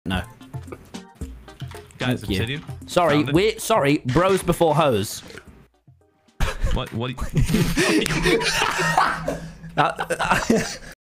No. Guys, Thank you. continue. Sorry, Found sorry. Bros before hoes. What?